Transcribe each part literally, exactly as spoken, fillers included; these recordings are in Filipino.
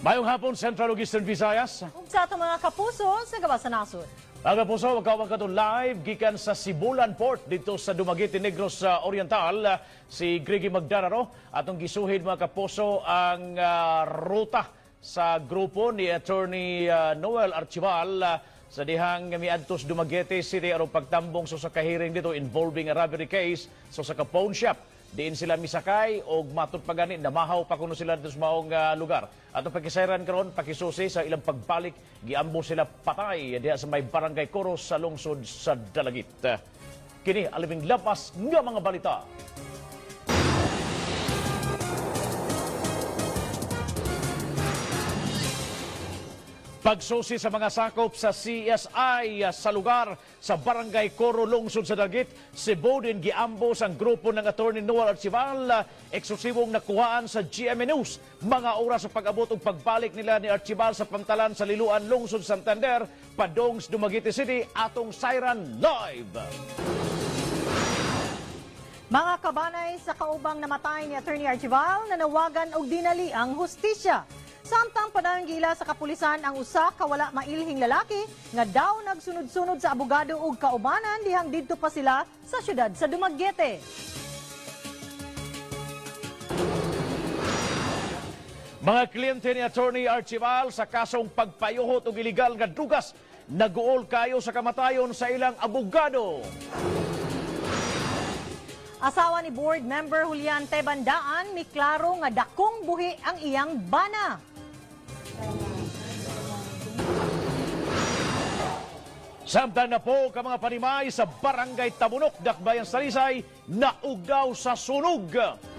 Mayong hapon, Central ug Eastern Visayas. Ug sa ato mga kapuso sa gawas sa nasod. Mga kapuso, magkawag ka live gikan sa Sibulan Port dito sa Dumaguete, Negros uh, Oriental. Uh, si Gregi Magdararo atong gisuhin mga kapuso ang uh, ruta sa grupo ni Attorney uh, Noel Archival uh, sa dihang miadtos Dumaguete City arong pagtambong so sa kahiring dito involving a robbery case so sa ka-pawn shop. Diin sila misakay o matod pa gani, namahaw pa kuno sila sa maong uh, lugar. Atong pakisayran karon pakisusi sa ilang pagbalik, giambo sila patay diha sa may barangay Coros sa lungsod sa Dalagit. Kini alibing lapas nga mga balita. Pagsusi sa mga sakop sa C S I sa lugar sa Barangay Coro, lungsod sa Dalagit, Cebu din giambos ang grupo ng Attorney Noel Archival, eksklusibong nakuhaan sa G M A News. Mga oras sa pag-abot ug pagbalik nila ni Archival sa pantalan sa Liluan, lungsod Santander, padong sa Dumaguete City, atong Siren Live. Mga kabanay sa kaubang namatay ni Attorney Archival, nanawagan og dinali ang hustisya. Samtang pananggila sa kapulisan ang usa ka wala mailhing lalaki nga daw nagsunod-sunod sa abogado ug kaubanan dihang didto pa sila sa syudad sa Dumaguete. Mga kliyente ni Attorney Archival sa kasong pagpayuhot og iligal nga drugas naguol kayo sa kamatayon sa ilang abogado. Asawa ni board member Julian Tebandaan miklaro nga dakong buhi ang iyang bana. Samtang na po ka mga panimay sa Barangay Tabunok, Dakbayan Salisay, naugdaw sa sunog.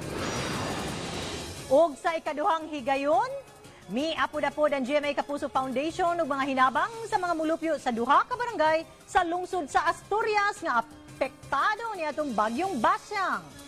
Ug sa ikaduhang higayon, miapod-apod ang G M A Kapuso Foundation ug mga hinabang sa mga mulupyo sa duha ka barangay sa lungsod sa Asturias nga apektado ni atong bagyong Basyang.